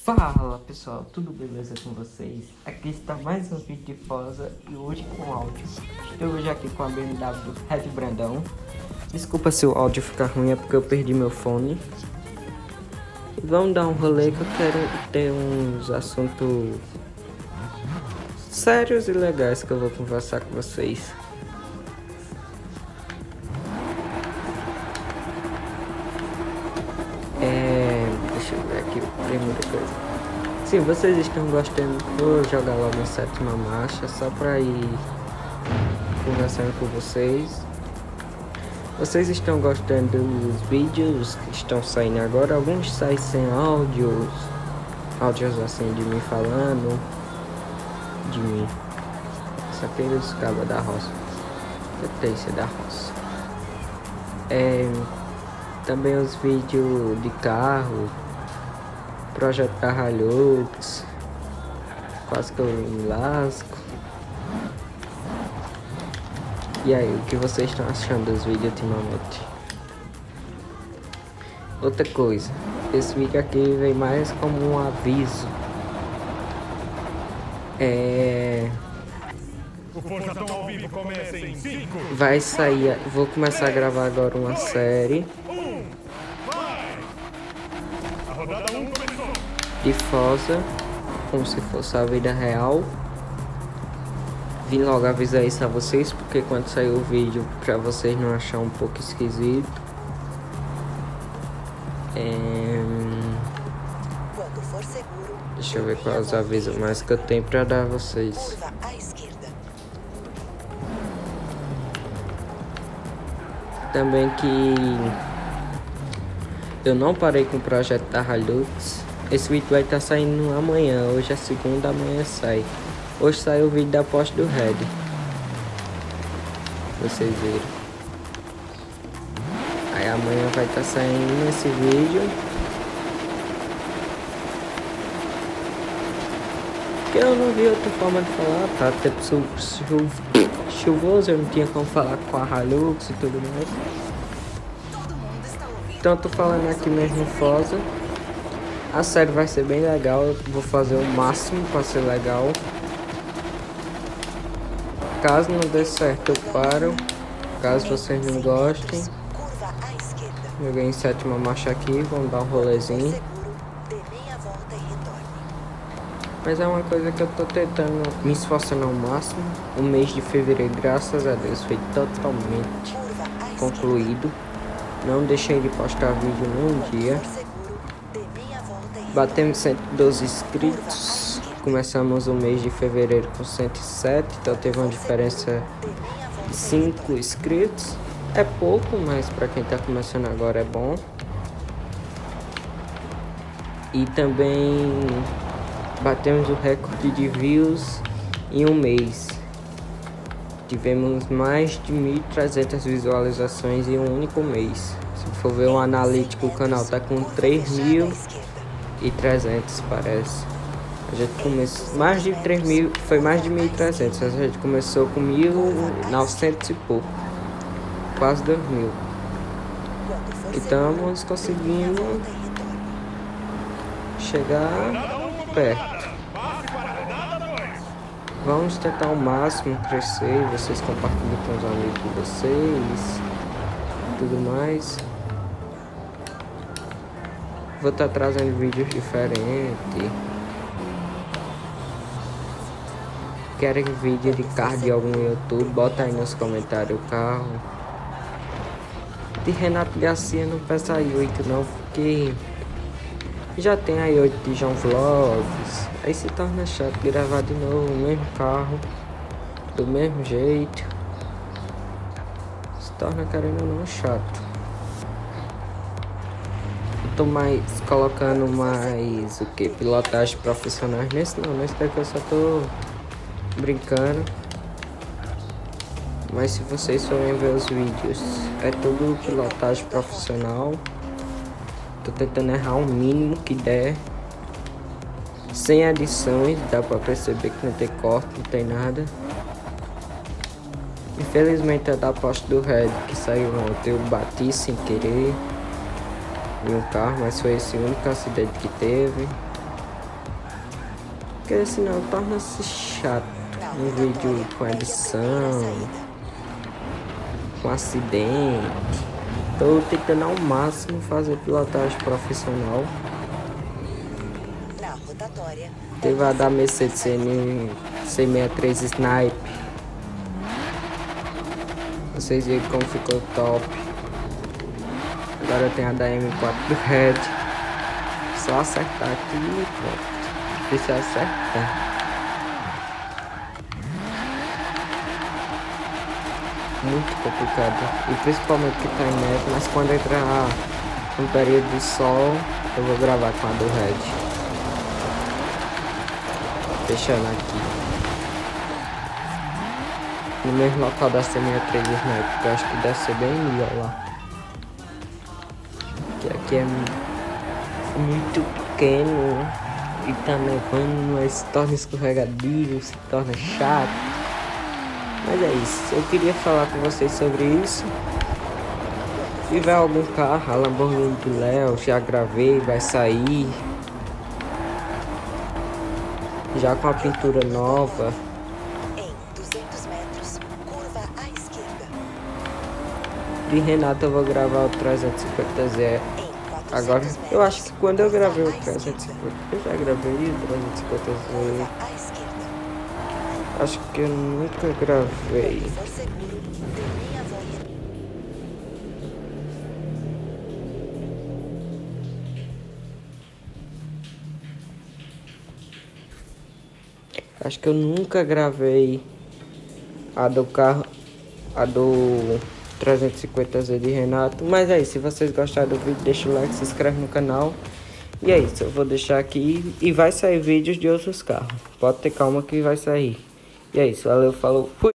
Fala pessoal, tudo beleza com vocês? Aqui está mais um vídeo de Forza e hoje com áudio. Estou hoje aqui com a BMW Red Brandão. Desculpa se o áudio ficar ruim, é porque eu perdi meu fone. E vamos dar um rolê que eu quero ter uns assuntos sérios e legais que eu vou conversar com vocês. Deixa eu ver aqui a primeira coisa. Se vocês estão gostando, vou jogar logo em 7ª marcha só pra ir conversando com vocês. Vocês estão gostando dos vídeos que estão saindo agora? Alguns saem sem áudios assim de mim falando, de mim. Só aqueles cabos da roça. Potência da roça. Também os vídeos de carro, projeto da Hilux, quase que eu me lasco. E aí, o que vocês estão achando dos vídeos ultimamente? Outra coisa, esse vídeo aqui vem mais como um aviso. O Forza Tão ao Vivo começa em 5. Vai sair, vou começar a gravar agora uma série A rodada 1 começou. de Forza, como se fosse a vida real. Vim logo avisar isso a vocês, porque quando sair o vídeo, pra vocês não achar um pouco esquisito. Quando for seguro, Deixa eu ver quais os avisos mais que eu tenho pra dar a vocês. curva à esquerda. Também que eu não parei com o projeto da Hilux. Esse vídeo vai estar saindo amanhã. Hoje é segunda, amanhã sai. Hoje sai o vídeo da post do Red. Vocês viram. Aí amanhã vai estar saindo esse vídeo. Que eu não vi outra forma de falar. Tá até chuvoso, eu não tinha como falar com a Hilux e tudo mais. Então tô falando aqui mesmo Forza. A série vai ser bem legal. Eu vou fazer o máximo para ser legal. Caso não dê certo, eu paro. Caso vocês não gostem, Curva à esquerda. eu ganhei em 7ª marcha aqui. Vamos dar um rolezinho. Seguro, dê meia volta e retorne. Mas é uma coisa que eu tô tentando me esforçando ao máximo. O mês de fevereiro, graças a Deus, foi totalmente Curva à esquerda. concluído. Não deixei de postar vídeo nenhum dia. For seguro, dê meia volta e retorne. Batemos 112 inscritos. Começamos o mês de fevereiro com 107. Então teve uma diferença Dê meia volta de e 5 inscritos. É pouco, mas para quem tá começando agora é bom. E também batemos o recorde de views em um mês. Tivemos mais de 1.300 visualizações em um único mês. Se for ver o analítico, o canal tá com 3.300, parece. A gente começou mais de 3.000, foi mais de 1.300. A gente começou com 1.900 e pouco, quase 2.000. Quando for E estamos conseguindo volta e retorne. chegar perto. Passe para a rodada 2. Vamos tentar ao máximo crescer. Vocês compartilham com os amigos de vocês, tudo mais. Vou estar trazendo vídeos diferentes. Querem vídeo de carro de algum YouTube? Bota aí nos comentários o carro. De Renato Garcia não peça a i8 não, porque já tem a i8 de João Vlogs. Aí se torna chato gravar de novo o mesmo carro, do mesmo jeito. Se torna, querendo ou não, chato. Eu tô colocando mais o que? Pilotagem profissionais nesse não, nesse daqui eu só tô brincando. Mas se vocês forem ver os vídeos, é tudo pilotagem profissional. Tô tentando errar o mínimo que der, sem edições. Dá pra perceber que não tem corte, não tem nada. Infelizmente é da post do Red que saiu ontem. Eu bati sem querer em um carro, mas foi esse o único acidente que teve. Porque senão torna-se chato um vídeo com edição, com acidente. Tô tentando ao máximo fazer pilotagem profissional. Na rotatória. Teve a da Mercedes C63 Snipe. Vocês viram como ficou top. Agora tem a da M4 do Red. Só acertar aqui e pronto. Difícil acertar. Muito complicado. E principalmente que tá em neve. Mas quando entrar no período de sol, eu vou gravar com a do Red. Fechando aqui. No mesmo local da C63 Snipe. Que eu acho que deve ser bem melhor lá. Que aqui é muito pequeno e tá nevando, mas se torna escorregadio, se torna chato. Mas é isso, eu queria falar com vocês sobre isso. Se tiver algum carro, a Lamborghini do Léo, já gravei, vai sair. Já com a pintura nova. Em 200 metros, curva à esquerda. De Renato eu vou gravar o 350Z. Em 400 Agora, metros, eu acho que quando eu gravei o curva à 350, esquerda. eu já gravei o 350Z. Curva à esquerda. Acho que eu nunca gravei. Se for seguro, dê meia volta. Acho que eu nunca gravei a do carro, a do 350Z de Renato. Mas é isso, se vocês gostaram do vídeo, deixa o like, se inscreve no canal. E é isso, eu vou deixar aqui e vai sair vídeos de outros carros. Pode ter calma que vai sair. E é isso, valeu, falou, fui!